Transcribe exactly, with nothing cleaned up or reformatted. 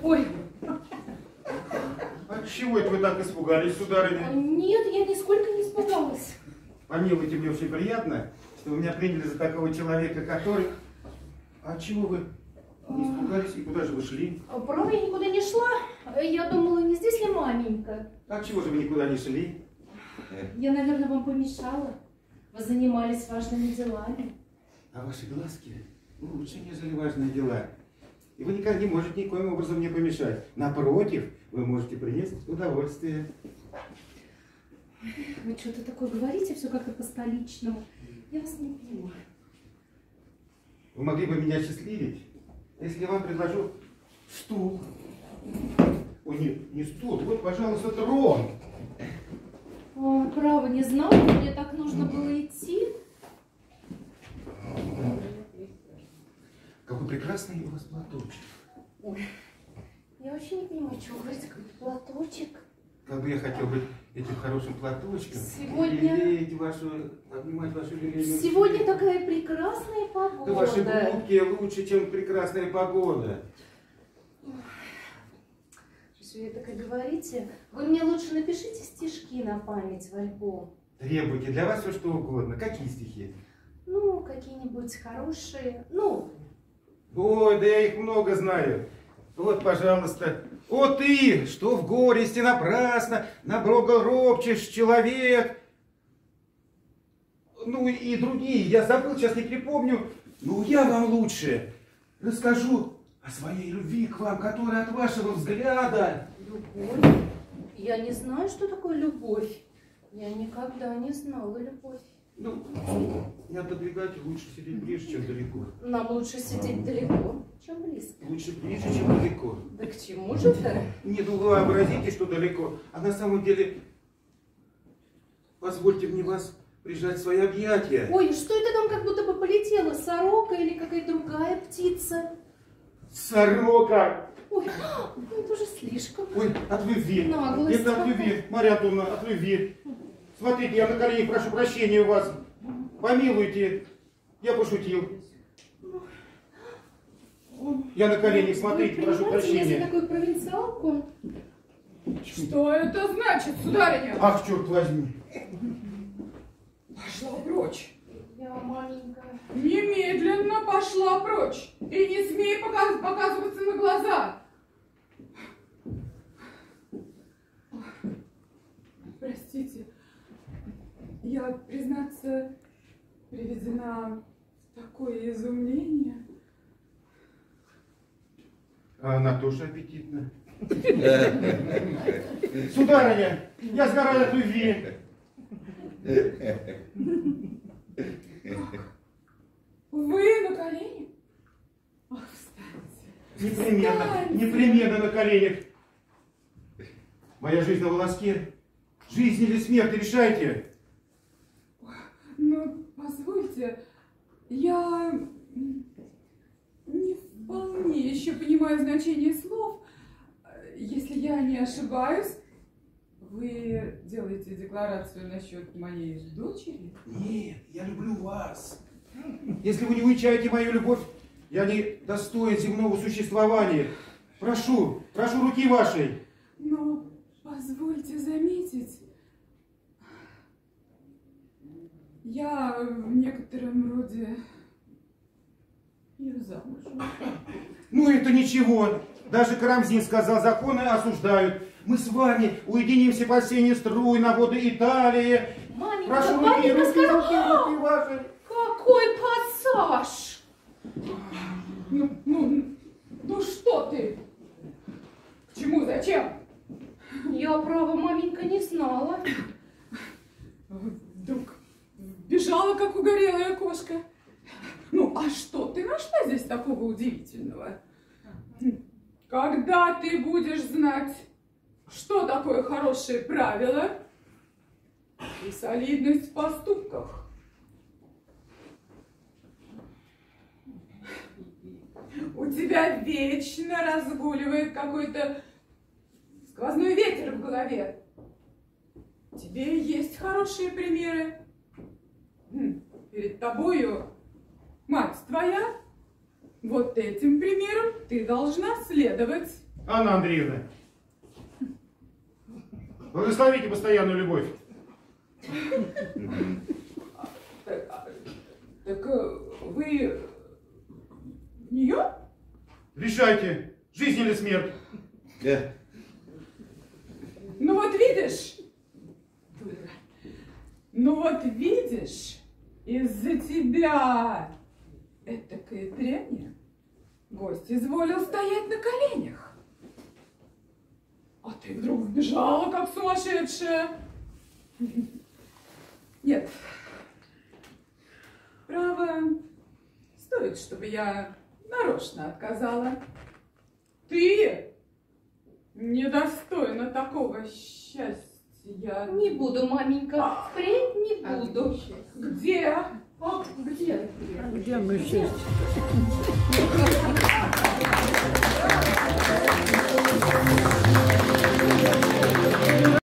Ой. Отчего это вы так испугались, сударыня? Нет, я нисколько не испугалась. Помилуйте, мне очень приятно, что вы меня приняли за такого человека, который... А чего вы не испугались и куда же вы шли? Право, я никуда не шла. Я думала, не здесь ли маменька? А чего же вы никуда не шли? Я, наверное, вам помешала. Вы занимались важными делами. А ваши глазки лучше, нежели важные дела. И вы никак не можете никоим образом мне помешать. Напротив, вы можете принести удовольствие. Вы что-то такое говорите, все как-то по-столичному. Я вас не понимаю. Вы могли бы меня счастливить, если я вам предложу стул. Ой, нет, не стул, вот, пожалуйста, трон. О, право, не знала, мне так нужно было идти. Какой прекрасный у вас платочек. Ой, я вообще не понимаю, что вы говорите, какой-то платочек. Как бы я хотел быть этим хорошим платочком. Сегодня... Лелеять вашу, обнимать вашу лилейную... Сегодня шею. Такая прекрасная погода. Да ваши губки лучше, чем прекрасная погода. Что вы так и говорите? Вы мне лучше напишите стишки на память в альбом. Требуйте для вас все что угодно. Какие стихи? Ну, какие-нибудь хорошие. Ну. Ой, да я их много знаю. Вот, пожалуйста. О ты, что в горести напрасно на Бога ропчешь, человек. Ну и другие, я забыл, сейчас не припомню. Ну я вам лучше расскажу о своей любви к вам, которая от вашего взгляда. Любовь? Я не знаю, что такое любовь. Я никогда не знала любовь. Ну, не отодвигать, лучше сидеть ближе, чем далеко. Нам лучше сидеть далеко, чем близко. Лучше ближе, чем далеко. Да к чему же это? Не, ну вы вообразите, что далеко. А на самом деле, позвольте мне вас прижать в свои объятия. Ой, что это там как будто бы полетела? Сорока или какая-то другая птица? Сорока! Ой, это уже слишком. Ой, от любви. Наглость. Это от любви, Марья Антоновна, от любви. Смотрите, я на колени прошу прощения у вас. Помилуйте. Я пошутил. Я на коленях, смотрите, Вы прошу понимаете, прощения. если такую провинциалку? Что это значит, сударыня? Ах, черт возьми. Пошла прочь. Я, маменька. Немедленно пошла прочь. И не смей показ показываться на глаза. Простите, я, признаться, приведена в такое изумление. А она тоже аппетитна. Сударыня, я сгораю от любви. Вы на колени? Ах, встаньте. Непременно, Встаньте. непременно на коленях. Моя жизнь на волоске. Жизнь или смерть, решайте. Ну, позвольте, я не вполне еще понимаю значение слов. Если я не ошибаюсь, вы делаете декларацию насчет моей дочери? Нет, я люблю вас. Если вы не уичаете мою любовь, я не достоин земного существования. Прошу, прошу руки вашей. Но позвольте заметить, я в некотором роде не замужем. Ну это ничего. Даже Карамзин сказал, законы осуждают. Мы с вами уединимся по сене струй на воды Италии. Маменька, Прошу руки, маменька, руки, сказала... руки, руки ваши. Какой пассаж! Ну, ну, ну что ты? К чему, зачем? Я, право, маменька, не знала. Вдруг бежала, как угорелая кошка. Ну, а что ты нашла здесь такого удивительного? Когда ты будешь знать, что такое хорошее правило и солидность в поступках? У тебя вечно разгуливает какой-то сквозной ветер в голове. Тебе есть хорошие примеры. Перед тобою мать твоя. Вот этим примером ты должна следовать. Анна Андреевна, благословите постоянную любовь. Так, а, так э, вы в нее? Решайте, жизнь или смерть. Да. Ну вот видишь, дура, ну вот видишь, из-за тебя этакое трение гость изволил стоять на коленях. А ты вдруг вбежала, как сумасшедшая. Нет, право, стоит, чтобы я нарочно отказала. Ты недостойна такого счастья. Не буду, маменька, А. впредь не буду. Где? А, где? Где мы счастье?